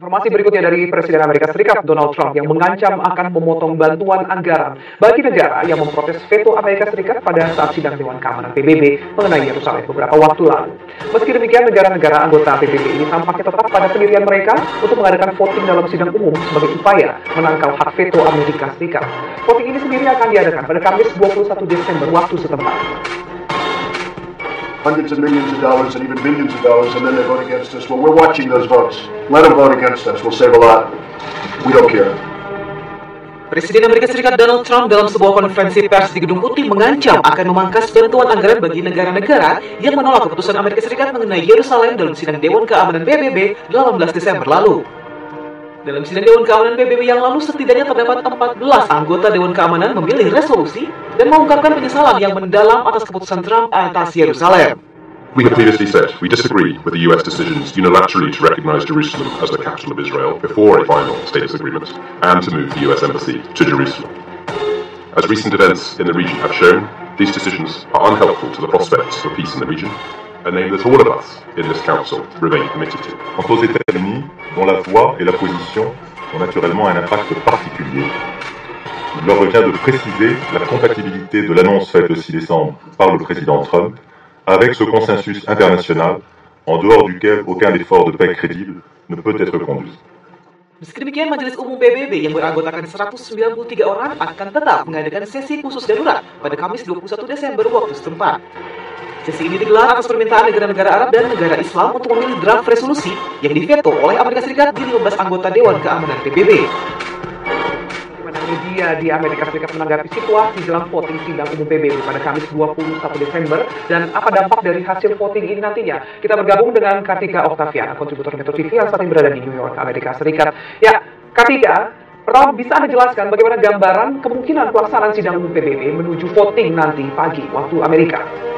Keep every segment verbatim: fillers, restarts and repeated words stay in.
Informasi berikutnya dari Presiden Amerika Serikat Donald Trump yang mengancam akan memotong bantuan anggaran bagi negara yang memprotes veto Amerika Serikat pada saat sidang Dewan Keamanan P B B mengenai Yerusalem beberapa waktu lalu. Meski demikian, negara-negara anggota P B B ini tampaknya tetap pada pendirian mereka untuk mengadakan voting dalam sidang umum sebagai upaya menangkal hak veto Amerika Serikat. Voting ini sendiri akan diadakan pada Kamis dua puluh satu Desember waktu setempat. Hundreds of millions of dollars and even billions of dollars, and then they vote against us. Well, we're watching those votes. Let them vote against us. We'll save a lot. We don't care. Presiden Amerika Serikat Donald Trump dalam sebuah konferensi pers di Gedung Putih mengancam akan memangkas bantuan anggaran bagi negara-negara yang menolak keputusan Amerika Serikat mengenai Yerusalem dalam sidang Dewan Keamanan P B B delapan belas Desember lalu. Dalam sidang Dewan Keamanan P B B yang lalu, setidaknya terdapat empat belas anggota Dewan Keamanan memilih resolusi dan mengungkapkan penyesalan yang mendalam atas keputusan Trump atas Yerusalem. We have previously said we disagree with the U S decisions unilaterally to recognize Jerusalem as the capital of Israel before a final status agreement and to move the U S embassy to Jerusalem. As recent events in the region have shown, these decisions are unhelpful to the prospects for peace in the region, a name that all of us in this council remain committed to. Quant aux États-Unis, dont la voix et la position ont naturellement un impact particulier, il leur revient de préciser la compatibilité de l'annonce faite le six décembre par le président Trump avec ce consensus international en dehors duquel aucun effort de paix crédible ne peut être conduit. Meski demikian, Majelis Umum P B B yang beranggotakan seratus sembilan puluh tiga orang akan tetap mengadakan sesi khusus darurat pada Kamis dua puluh satu Desember waktu setempat. Sesi ini digelar atas permintaan negara-negara Arab dan negara Islam untuk memilih draft resolusi yang diveto oleh Amerika Serikat di lima belas anggota Dewan Keamanan P B B. Media di Amerika Serikat menanggapi situasi jelang voting sidang umum P B B pada Kamis dua puluh satu Desember dan apa dampak dari hasil voting ini nantinya. Kita bergabung dengan Kartika Octaviana, kontributor Metro T V yang saat ini berada di New York, Amerika Serikat. Ya, Kartika, pertama bisa Anda jelaskan bagaimana gambaran kemungkinan pelaksanaan sidang umum P B B menuju voting nanti pagi waktu Amerika?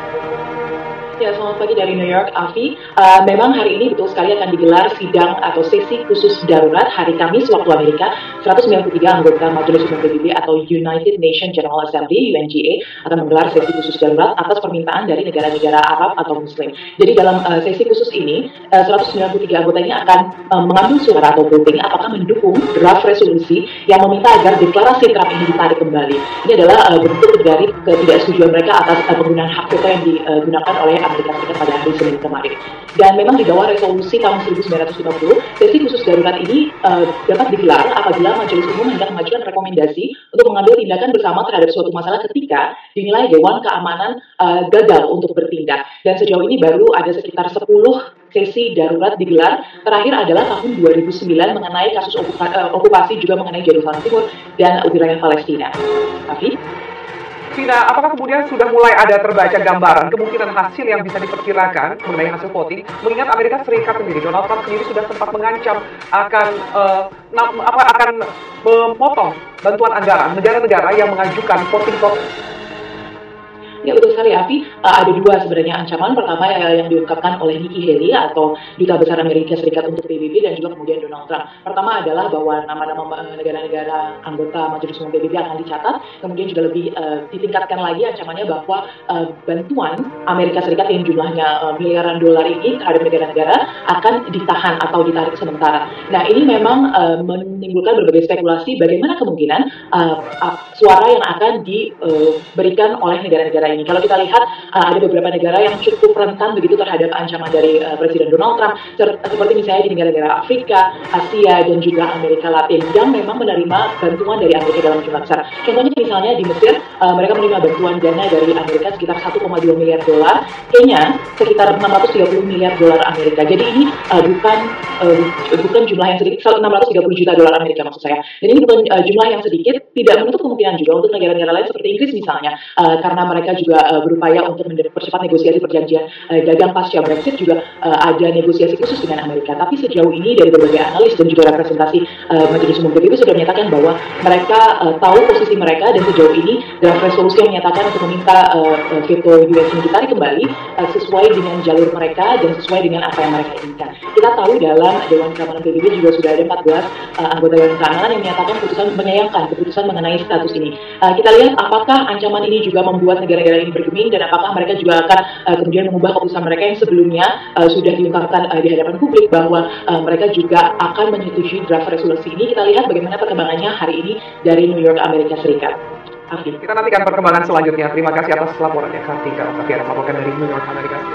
Ya, selamat pagi dari New York, Afi. Uh, memang hari ini betul sekali akan digelar sidang atau sesi khusus darurat hari Kamis waktu Amerika. seratus sembilan puluh tiga anggota Majelis Umum P B B atau United Nations General Assembly U N G A akan menggelar sesi khusus darurat atas permintaan dari negara-negara Arab atau Muslim. Jadi dalam uh, sesi khusus ini, uh, seratus sembilan puluh tiga anggota ini akan uh, mengambil suara atau voting apakah mendukung draft resolusi yang meminta agar deklarasi Trump ini ditarik kembali. Ini adalah uh, bentuk dari ketidaksetujuan mereka atas uh, penggunaan hak veto yang digunakan oleh Amerika Serikat pada hari Senin kemarin. Dan memang di bawah resolusi tahun seribu sembilan ratus lima puluh, sesi khusus darurat ini uh, dapat digelar apabila Majelis Umum hendak mengajukan rekomendasi untuk mengambil tindakan bersama terhadap suatu masalah ketika dinilai Dewan Keamanan uh, gagal untuk bertindak. Dan sejauh ini baru ada sekitar sepuluh sesi darurat digelar. Terakhir adalah tahun dua ribu sembilan mengenai kasus okupa, uh, okupasi juga mengenai Yerusalem Timur dan wilayah Palestina. Tapi Vina, apakah kemudian sudah mulai ada terbaca gambaran kemungkinan hasil yang bisa diperkirakan mengenai hasil voting? Mengingat Amerika Serikat sendiri, Donald Trump sendiri sudah sempat mengancam akan uh, apa akan memotong bantuan anggaran negara-negara yang mengajukan voting voting. Ya, betul sekali, Afi. Uh, ada dua sebenarnya ancaman. Pertama uh, yang diungkapkan oleh Nikki Haley atau Duta Besar Amerika Serikat untuk P B B dan juga kemudian Donald Trump. Pertama adalah bahwa nama-nama negara-negara anggota Majelis Umum P B B akan dicatat. Kemudian juga lebih uh, ditingkatkan lagi ancamannya bahwa uh, bantuan Amerika Serikat yang jumlahnya uh, miliaran dolar ini terhadap negara-negara akan ditahan atau ditarik sementara. Nah, ini memang uh, menimbulkan berbagai spekulasi bagaimana kemungkinan uh, uh, suara yang akan diberikan uh, oleh negara-negara ini. Kalau kita lihat uh, ada beberapa negara yang cukup rentan begitu terhadap ancaman dari uh, Presiden Donald Trump, seperti misalnya di negara-negara Afrika, Asia, dan juga Amerika Latin yang memang menerima bantuan dari Amerika dalam jumlah besar. Contohnya misalnya di Mesir, uh, mereka menerima bantuan dana dari Amerika sekitar satu koma dua miliar dolar, Kenya sekitar enam ratus tiga puluh miliar dolar Amerika. Jadi ini uh, bukan uh, bukan jumlah yang sedikit, enam ratus tiga puluh juta dolar Amerika maksud saya. Dan ini bukan uh, jumlah yang sedikit, tidak menutup kemungkinan juga untuk negara-negara lain seperti Inggris misalnya, uh, karena mereka juga uh, berupaya untuk mempercepat negosiasi perjanjian uh, dagang pasca Brexit, juga uh, ada negosiasi khusus dengan Amerika. Tapi sejauh ini dari berbagai analis dan juga representasi uh, Majelis Umum P B B sudah menyatakan bahwa mereka uh, tahu posisi mereka, dan sejauh ini draft resolusi yang menyatakan untuk meminta uh, veto U S ini ditarik kembali uh, sesuai dengan jalur mereka dan sesuai dengan apa yang mereka inginkan. Kita tahu dalam Dewan Keamanan P B B juga sudah ada empat belas uh, anggota Dewan Keamanan yang menyatakan keputusan menyayangkan keputusan mengenai status ini. Uh, kita lihat apakah ancaman ini juga membuat negara-negara negara ini bergeming, dan apakah mereka juga akan uh, kemudian mengubah keputusan mereka yang sebelumnya uh, sudah diungkapkan uh, di hadapan publik bahwa uh, mereka juga akan menyetujui draft resolusi ini. Kita lihat bagaimana perkembangannya hari ini dari New York, Amerika Serikat. Afif. Kita nantikan perkembangan selanjutnya. Terima kasih atas laporannya, Kartika Octaviana melaporkan dari New York, Amerika Serikat.